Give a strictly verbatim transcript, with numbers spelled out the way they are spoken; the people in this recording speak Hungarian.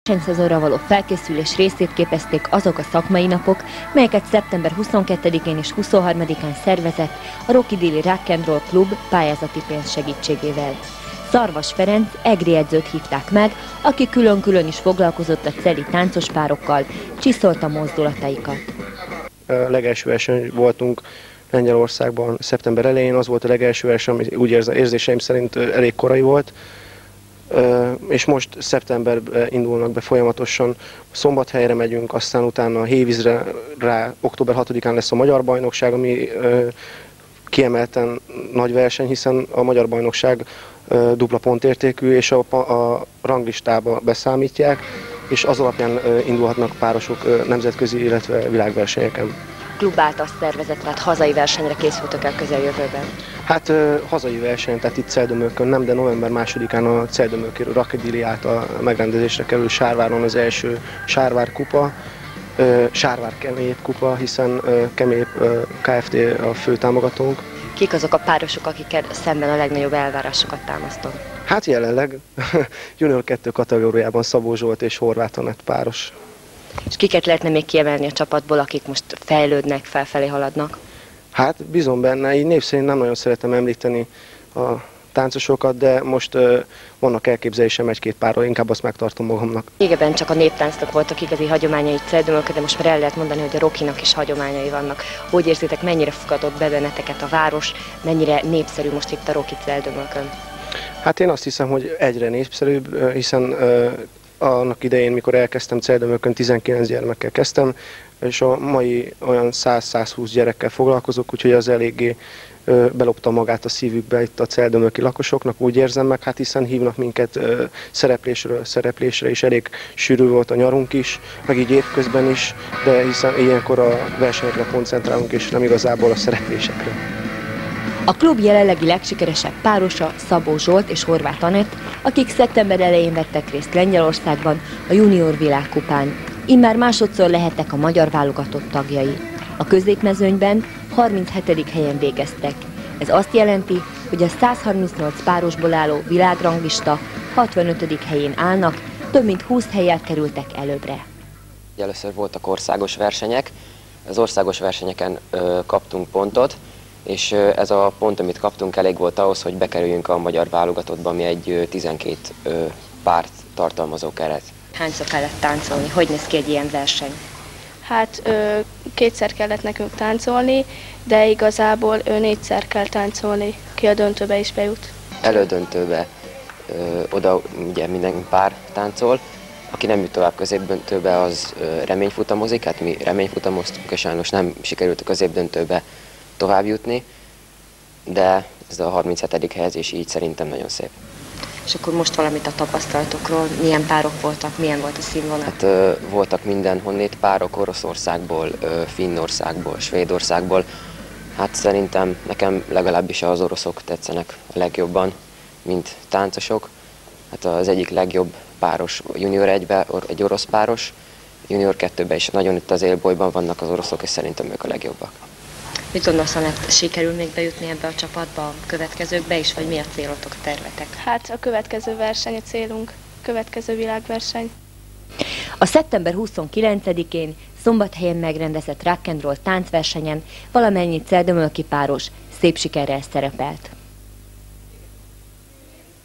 Versenyszezonra való felkészülés részét képezték azok a szakmai napok, melyeket szeptember huszonkettedikén és huszonharmadikán szervezett a Rocky Dili Rock and Roll Klub pályázati pénz segítségével. Szarvas Ferenc egri edzőt hívták meg, aki külön-külön is foglalkozott a celi táncos párokkal, csiszolta mozdulataikat. A legelső verseny voltunk Lengyelországban szeptember elején, az volt a legelső verseny, ami úgy érz, érzéseim szerint elég korai volt. És most szeptemberben indulnak be folyamatosan, Szombathelyre megyünk, aztán utána a Hévízre, rá október hatodikán lesz a Magyar Bajnokság, ami kiemelten nagy verseny, hiszen a Magyar Bajnokság dupla pontértékű, és a, a ranglistába beszámítják, és az alapján indulhatnak párosok nemzetközi, illetve világversenyeken. Klub által szervezett, tehát hazai versenyre készültök el közeljövőben? Hát uh, hazai verseny, tehát itt Celldömölkön nem, de november másodikán a Celldömölki Rocky Dili által megrendezésre kerül Sárváron az első Sárvár kupa, uh, Sárvár Kemép kupa, hiszen uh, Kemép uh, Kft. A fő támogatónk. Kik azok a párosok, akikkel szemben a legnagyobb elvárásokat támasztok? Hát jelenleg junior kettő kategóriában Szabó Zsolt és Horváth Anett páros. És kiket lehetne még kiemelni a csapatból, akik most fejlődnek, felfelé haladnak? Hát bízom benne, így név szerint nem nagyon szeretem említeni a táncosokat, de most uh, vannak elképzelésem egy-két párról, inkább azt megtartom magamnak. Régebben csak a néptáncnak voltak igazi hagyományai Celldömölkön, de most már el lehet mondani, hogy a Rockynak is hagyományai vannak. Hogy érzitek, mennyire fogadott be benneteket a város, mennyire népszerű most itt a Rocky Celldömölkön? Hát én azt hiszem, hogy egyre népszerűbb, hiszen uh, annak idején, mikor elkezdtem Celldömölkön, tizenkilenc gyermekkel kezdtem, és a mai olyan száz-százhúsz gyerekkel foglalkozok, úgyhogy az eléggé ö, belopta magát a szívükbe itt a celldömölki lakosoknak, úgy érzem meg, hát hiszen hívnak minket ö, szereplésről szereplésre, és elég sűrű volt a nyarunk is, meg így évközben is, de hiszen ilyenkor a versenyekre koncentrálunk, és nem igazából a szereplésekre. A klub jelenlegi legsikeresebb párosa Szabó Zsolt és Horváth Anett, akik szeptember elején vettek részt Lengyelországban a junior világkupán. Immár másodszor lehettek a magyar válogatott tagjai. A középmezőnyben harminchetedik helyen végeztek. Ez azt jelenti, hogy a százharmincnyolc párosból álló világranglista hatvanötödik helyén állnak, több mint húsz hellyel kerültek előbbre. Először voltak országos versenyek, az országos versenyeken ö, kaptunk pontot, és ö, ez a pont, amit kaptunk, elég volt ahhoz, hogy bekerüljünk a magyar válogatottba, ami egy ö, tizenkét ö, párt tartalmazó keret. Hányszor kellett táncolni? Hogy néz ki egy ilyen verseny? Hát ö, kétszer kellett nekünk táncolni, de igazából ö, négyszer kell táncolni, ki a döntőbe is bejut. Elődöntőbe ö, oda ugye minden pár táncol, aki nem jut tovább középdöntőbe, az ö, reményfutamozik, hát mi reményfutamoztunk, és sajnos nem sikerült a középdöntőbe tovább jutni, de ez a harminchetedik helyezés így szerintem nagyon szép. És akkor most valamit a tapasztalatokról, milyen párok voltak, milyen volt a színvonal? Hát ö, voltak mindenhonnét párok, Oroszországból, ö, Finnországból, Svédországból. Hát szerintem nekem legalábbis az oroszok tetszenek a legjobban, mint táncosok. Hát az egyik legjobb páros junior egyben egy orosz páros, junior kettőben is nagyon itt az élbolyban vannak az oroszok, és szerintem ők a legjobbak. Mit gondolsz, Anett, sikerül még bejutni ebbe a csapatba, a következőkbe is, vagy mi a célotok, a tervetek? Hát a következő verseny a célunk, következő világverseny. A szeptember huszonkilencedikén Szombathelyen megrendezett rock and roll táncversenyen valamennyi celldömölki páros szép sikerrel szerepelt.